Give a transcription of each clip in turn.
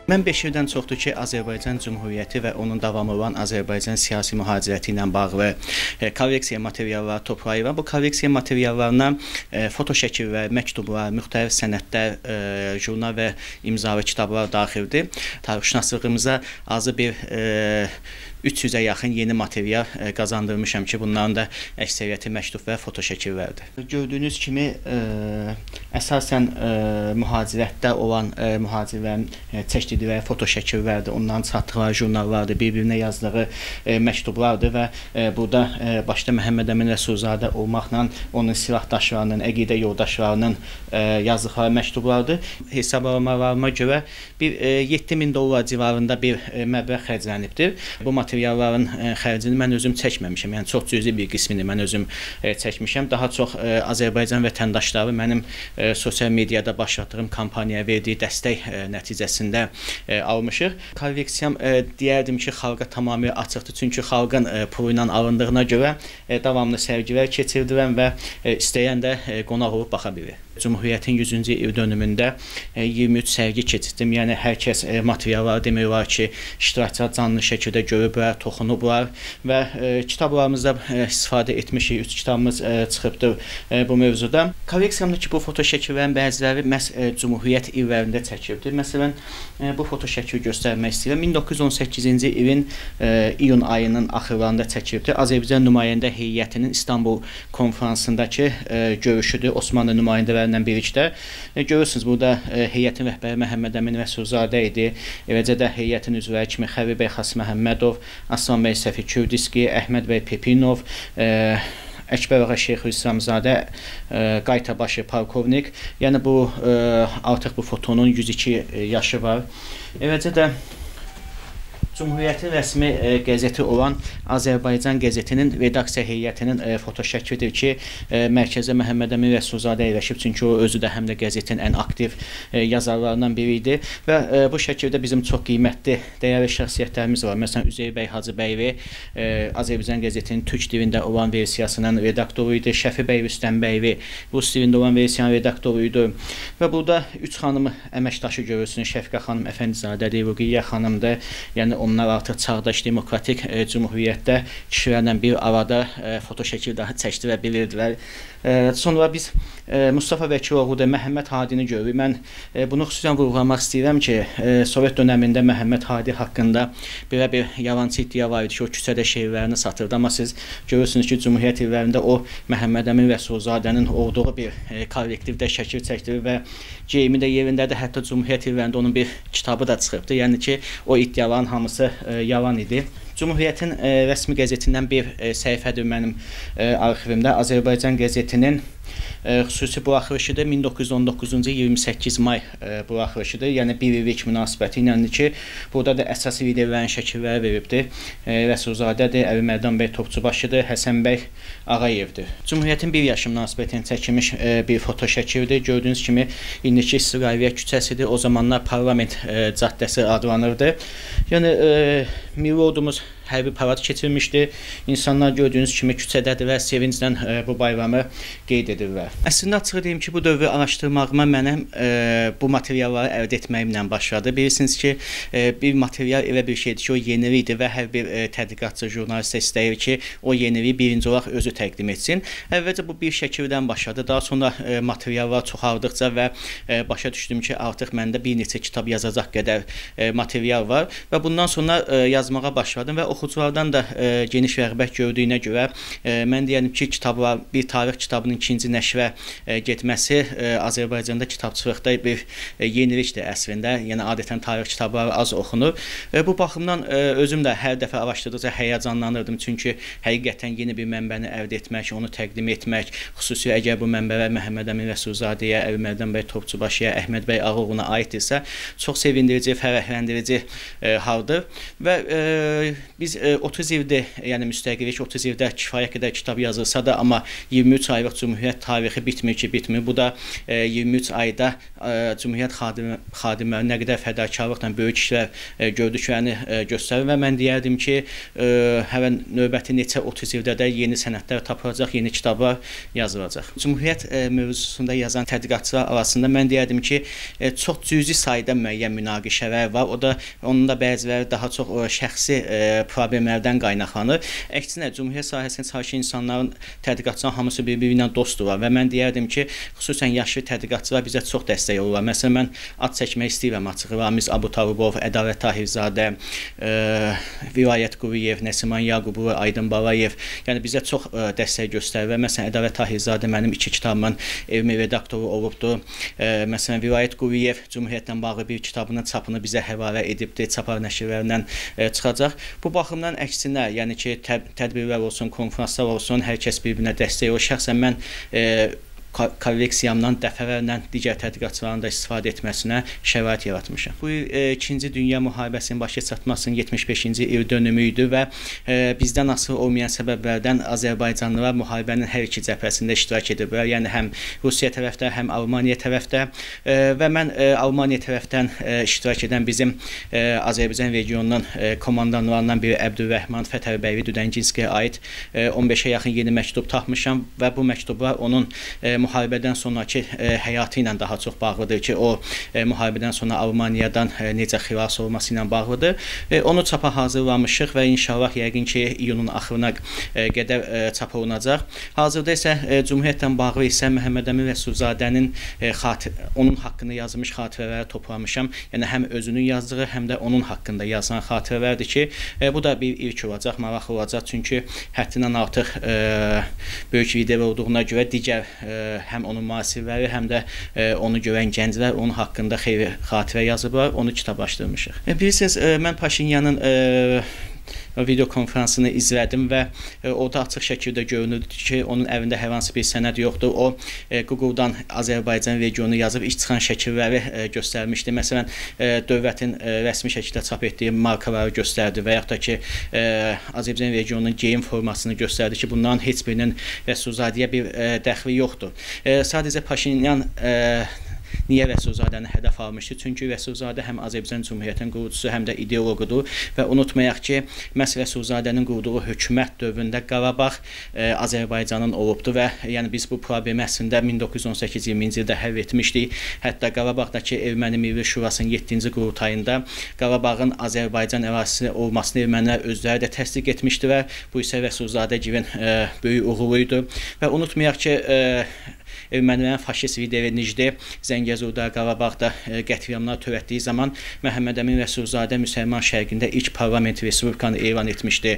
Mən 5 ildən çoxdur ki, Azərbaycan Cümhuriyyəti və onun davamı olan Azərbaycan siyasi mühacirəti ilə bağlı kolleksiya materialları toplayıram. Bu kolleksiya materiallarına foto şəkillər, məktublar, müxtəlif sənədlər, jurnal və imzalı kitablar daxildir. Tarixşünaslığımıza azı bir 300-ə yaxın yeni material qazandırmışam ki, bunların da əksəriyyəti məktub və foto şəkillərdir. Gördüyünüz kimi, əsasən mühacirətdə olan mühacirlərin çəkdirdiyi foto şəkillərdir, onların çatdıqları jurnallardır, bir-birinə yazdığı məktublardır və burada başda Məhəmməd Əmin Rəsulzadə olmaqla onun silahdaşlarının, əqidə yoldaşlarının yazdıqları məktublardır. Hesablamalarıma görə bir $7.000 civarında bir məbləğ xərclənibdir. Bu materialların xərcini mən özüm çəkməmişəm, yəni çox cüzi bir qismini mən özüm çəkmişəm. Daha çox Azərbaycan vətəndaşları mənim sosial mediada başlatdığım kampaniyaya verdiyi dəstək nəticəsində almışıq. Kolleksiyam deyərdim ki, xalqa tamamilə açıqdır, çünki xalqın pulu ilə alındığına görə davamlı sərgilər keçirdirəm və istəyən də qonaq olub baxa bilir. Cümhuriyyətin 100-cü il dönümündə 23 sərgi keçirdim. Yəni hər kəs materialları demək olar ki, iştirakçılar canlı şəkildə görüblər, toxunublar və kitablarımızda istifadə etmişik. 3 kitabımız çıxıbdır bu mövzuda. Kolleksiyamdakı bu foto şəkillərin bəziləri məhz Cümhuriyyət illərində çəkilibdir. Məsələn, bu foto şəkili göstərmək istəyirəm. 1918-ci ilin iyun ayının axırlarında çəkilibdir. Azərbaycan nümayəndə heyətinin İstanbul konferansındakı görüşüdür. Osmanlı nümayəndələri birlikdə. Görürsünüz, burada heyətin rəhbəri Məhəmməd Əmin Rəsulzadə idi. Eləcə də heyətin üzvləri kimi Xəvi bəy Xas Məhəmmədov, Aslan bəy Səfi Kürdiski, Əhməd bəy Pepinov, Əkbər ağa Şeyxülislamzadə, Qaytabaşı Polkovnik. Yəni bu artıq bu fotonun 102 yaşı var. Eləcə də Cümhuriyyətin rəsmi qəzeti olan Azərbaycan qəzetinin redaksiya heyətinin foto şəklidir ki, mərkəzdə Məhəmməd Əmin Rəsulzadə yerləşib, çünki o özü də həm də qəzetin ən aktiv yazarlarından biri idi və bu şəkildə bizim çox qiymətli, dəyərli şəxsiyyətlərimiz var. Məsələn, Üzeyir bəy Hacıbəyli Azərbaycan qəzetinin türk dilində olan versiyasının redaktoru idi, Şəfi bəy Rüstəmbəyli rus dilində olan versiyanın redaktoru idi və burada 3 xanım əməkdaşı görürsünüz. Şəfiqə xanım Əfəndizadədir, Ruqiyyə xanımdır. Yəni onlar artıq çağdaş demokratik cümhuriyyətdə kişilərlə bir arada foto şəkil daha çəkdirə bilirdilər. Sonra biz Mustafa Vəkiloğlu da Məhəmməd Hadini görürük. Mən bunu xüsusən vurğulamaq istəyirəm ki, Sovet dönəmində Məhəmməd Hadi haqqında belə bir yalançı iddia var idi ki, o küçədə şeirlərini satırdı. Amma siz görürsünüz ki, Cümhuriyyət illərində o Məhəmməd Əmin Rəsulzadənin olduğu bir kollektivdə şəkil çəkdirir və geyimi də yerindədir. Hətta Cümhuriyyət illərində onun bir kitabı da çıxıbdır. Yəni ki, o iddiaların hamısı yalan idi. Cümhuriyyətin rəsmi qəzetindən bir səhifədir mənim arxivimdə. Azərbaycan qəzetinin xüsusi buraxılışıdır. 1919-cu 28 may buraxılışıdır. Yəni bir illik münasibəti ilə ki, burada da əsas liderlərin şəkilləri veribdir. Rəsulzadədir, Əli Mərdan bəy Topçubaşıdır, Həsən bəy Ağayevdir. Cümhuriyyətin bir yaşı münasibətinə çəkilmiş bir foto şəkildir. Gördüyünüz kimi indiki İstiqlaliyyət küçəsidir. O zamanlar Parlament caddəsi adlanırdı. Yəni milli ordumuz hərbi parad keçirmişdi. İnsanlar gördüyünüz kimi küçədədir və sevinclə bu bayramı qeyd edirlər. Əslində açıq deyim ki, bu dövrü araşdırmağıma mənim bu materialları əldə etməyimlə başladı. Bilirsiniz ki, bir material elə bir şeydir ki, o yenilikdir və hər bir tədqiqatçı, jurnalist istəyir ki, o yeniliyi birinci olaraq özü təqdim etsin. Əvvəlcə bu bir şəkildən başladı. Daha sonra materiallar çoxaldıqca və başa düşdüm ki, artıq məndə bir neçə kitab yazacaq qədər material var və bundan sonra yazmağa başladım və oxuculardan da geniş rəğbət gördüyünə görə mən deyəlim ki, kitablar, bir tarix kitabının ikinci nəşrə getməsi Azərbaycanda kitabçılıqda bir yenilikdir əslində. Yəni adətən tarix kitabları az oxunur. Bu baxımdan özüm də hər dəfə araşdırdıqca həyəcanlanırdım, çünki həqiqətən yeni bir mənbəni əldə etmək, onu təqdim etmək, xüsusi əgər bu mənbələr Məhəmməd Əmin Rəsulzadəyə, Əli Mərdan bəy Topçubaşıya, Əhməd bəy Ağaoğluna aiddirsə, çox sevindirici, fərəhləndirici haldır və biz biz 30 ildir, yəni müstəqillik 30 ildə kifayət qədər kitab yazılsa da, amma 23 aylıq Cümhuriyyət tarixi bitmir ki, bitmir. Bu da 23 ayda Cümhuriyyət xadimləri nə qədər fədakarlıqla böyük işlər gördüklərini göstərir və mən deyərdim ki, hələ növbəti neçə 30 ildə də yeni sənədlər tapılacaq, yeni kitablar yazılacaq. Cümhuriyyət mövzusunda yazan tədqiqatçılar arasında mən deyərdim ki, çox cüzi sayda müəyyən münaqişələr var. O da onun da bəziləri daha çox şəxsi problemlərdən qaynaqlanır. Əksinə Cümhuriyyət sahəsində çalışan insanların, tədqiqatçıların hamısı bir-biri ilə dostdurlar və mən deyərdim ki, xüsusən yaşlı tədqiqatçılar bizə çox dəstək olurlar. Məsələn, mən ad çəkmək istəyirəm açığı. Ramiz Abutalibov, Ədalət Tahirzadə, Vilayət Quliyev, Nəsiman Yaqubov, Aydın Balayev, yəni bizə çox dəstək göstərir. Məsələn, Ədalət Tahirzadə mənim 2 kitabımın evimi redaktoru olubdur. Məsələn, Vilayət Quliyev Cümhuriyyətlə bağlı bir kitabının çapını bizə həvalə edibdir, Çapar nəşrlərindən çıxacaq. Bu baxımdan əksinə, yəni ki, tədbirlər olsun, konferanslar olsun, hər kəs bir-birinə dəstək olur. Şəxsən mən kolleksiyamdan dəfələrlə digər tədqiqatçıların da istifadə etməsinə şərait yaratmışam. Bu il 2-ci Dünya müharibəsinin başa çatmasının 75-ci il dönümü idi və bizdən asılı olmayan səbəblərdən Azərbaycanlılar müharibənin hər iki cəbhəsində iştirak ediblər. Yəni həm Rusiya tərəfdə, həm Almaniya tərəfdə və mən Almaniya tərəfdən iştirak edən bizim Azərbaycan regionunun komandanlarından biri Əbdülrəhman Fətərbəyli Düdənginskiyə aid 15-ə yaxın yeni məktub tapmışam və bu məktublar onun müharibədən sonraki həyatı ilə daha çox bağlıdır ki, o müharibədən sonra Almaniyadan necə xilas olması ilə bağlıdır. Onu çapa hazırlamışıq və inşallah yəqin ki, iyunun axırına qədər çapa olunacaq. Hazırda isə Cümhuriyyətlə bağlı isə Məhəmməd Əmin Rəsulzadənin onun haqqında yazılmış xatirələri toplamışam. Yəni həm özünün yazdığı, həm də onun haqqında yazılan xatirələrdir ki, bu da bir ilk olacaq, maraqlı olacaq. Çünki həddindən artıq böyük lider olduğuna görə digər həm onun müasirləri, həm də onu görən gənclər onun haqqında xeyli xatirə yazıblar, onu kitablaşdırmışıq. Bilirsiniz, mən Paşinyanın video konferansını izlədim və orada açıq şəkildə görünürdü ki, onun əlində hər hansı bir sənəd yoxdur. O, Google-dan Azərbaycan regionu yazıb iç çıxan şəkilləri göstərmişdi. Məsələn, dövlətin rəsmi şəkildə çap etdiyi markaları göstərdi və yaxud da ki, Azərbaycan regionunun geyim formasını göstərdi ki, bunların heç birinin Rəsulzadəyə bir dəxli yoxdur. Sadəcə Paşinyan niyə Rəsulzadəni hədəf almışdı? Çünki Rəsulzadə həm Azərbaycan Cümhuriyyətinin qurucusu, həm də ideoloqudur və unutmayaq ki, məhz Rəsulzadənin qurduğu hökumət dövründə Qarabağ Azərbaycanın olubdur və yəni biz bu problemi əslində 1918-20-ci ildə həll etmişdik. Hətta Qarabağdakı Erməni Milli Şurasının 7-ci qurultayında Qarabağın Azərbaycan ərazisi olmasını ermənilər özləri də təsdiq etmişdi və bu isə Rəsulzadəgilin böyük uğuru idi və unutmayaq ki, ermənilərin faşist lideri Nicdi Zəngəzurda, Qarabağda qətliamlar törətdiyi zaman Məhəmməd Əmin Rəsulzadə Müsəlman şərqində ilk parlament respublikanı elan etmişdi.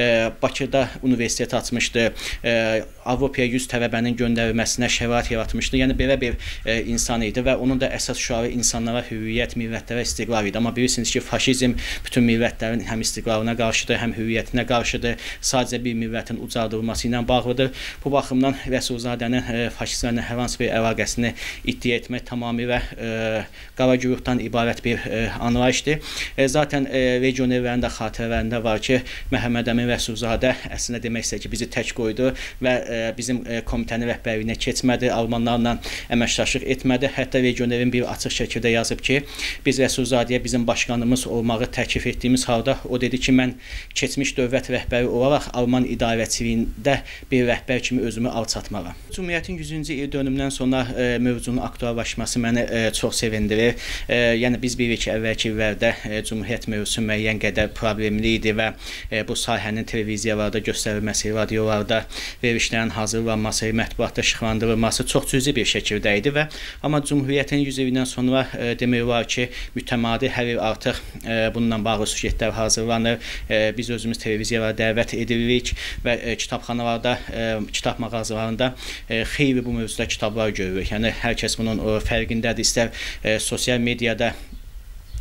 Bakıda universitet açmışdı. Avropaya 100 tələbənin göndərilməsinə şərait yaratmışdı. Yəni belə bir insan idi və onun da əsas şüarı insanlara hürriyyət, millətlərə istiqlal idi. Amma bilirsiniz ki, faşizm bütün millətlərin həm istiqlalına qarşıdır, həm hürriyyətinə qarşıdır. Sadəcə bir millətin ucaldılması ilə bağlıdır. Bu baxımdan Rəsulzadənin faşistlərlə hər hansı bir əlaqəsini iddia etmək tamamilə qara güruhdan ibarət bir anlayışdır. Zaten region evlərində, xatirələrində var ki, Məhəmməd Əmin Rəsulzadə əslində demək istəyir ki, bizi tək qoydu və bizim komitənin rəhbərliyinə keçmədi, Almanlarla əməkdaşlıq etmədi. Hətta region evin bir açıq şəkildə yazıb ki, biz Rəsulzadəyə bizim başqanımız olmağı təklif etdiyimiz halda o dedi ki, mən keçmiş dövlət rəhbəri olaraq Alman idarəçiliyində bir rəhbər kimi özümü alçatmaram. Cümhuriyyətin 100-cü il dönümündən sonra mövzunun aktuallaşması məni çox sevindirir. Yəni biz bilirik ki, əvvəlki illərdə Cümhuriyyət mövzusu müəyyən qədər problemli idi və bu sahənin televiziyalarda göstərilməsi, radiolarda verilişlərin hazırlanması, mətbuatda işıqlandırılması çox cüzi bir şəkildə idi və amma Cümhuriyyətin 100 ilindən sonra demək olar ki, mütəmadi hər il artıq bununla bağlı süjetlər hazırlanır. Biz özümüz televiziyalara dəvət edilirik və kitabxanalarda, kitab mağazalarında xeyli bu mövzuda kitablar görürük. Yəni hər kəs bunun fərqindədir. İstər sosial mediada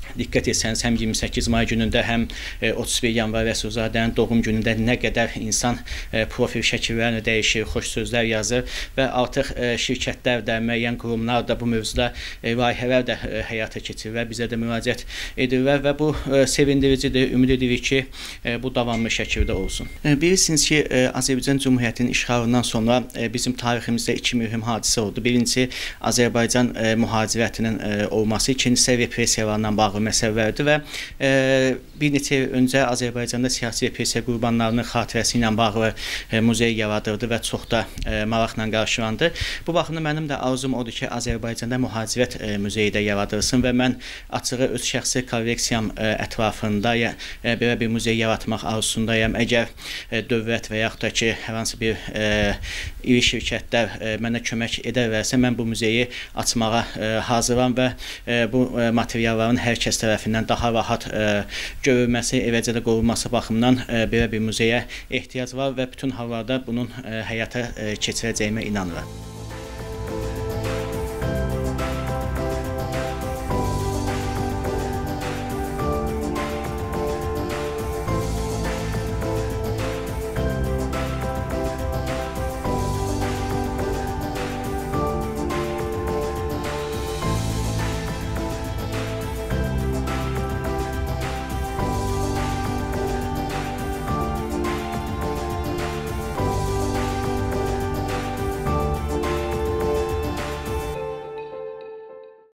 diqqət etsəniz, həm 28 may günündə, həm 31 yanvar Rəsulzadənin doğum günündə nə qədər insan profil şəkillərini dəyişir, xoş sözlər yazır və artıq şirkətlər də, müəyyən qurumlar da bu mövzuda layihələr də həyata keçirirlər, bizə də müraciət edirlər və bu sevindiricidir. Ümid edirik ki, bu davamlı şəkildə olsun. Bilirsiniz ki, Azərbaycan Cümhuriyyətinin işğalından sonra bizim tariximizdə iki mühüm hadisə oldu. Birincisi, Azərbaycan mühacirətinin olması, ikincisi repressiyalarla bağlı məsələlərdir və bir neçə il öncə Azərbaycanda siyasi repressiya qurbanlarının xatirəsi ilə bağlı muzey yaradıldı və çox da maraqla qarşılandı. Bu baxımda mənim də arzum odur ki, Azərbaycanda mühacirət muzeyi də yaradılsın və mən açığı öz şəxsi kolleksiyam ətrafında belə bir muzey yaratmaq arzusundayam. Əgər dövlət və yaxud da ki, hər hansı bir iri şirkətlər mənə kömək edərlərsə, mən bu muzeyi açmağa hazıram və bu materialların hər kəs tərəfindən daha rahat görülməsi, eləcə də qorunması baxımından belə bir muzeyə ehtiyac var və bütün hallarda bunun həyata keçirəcəyimə inanıram.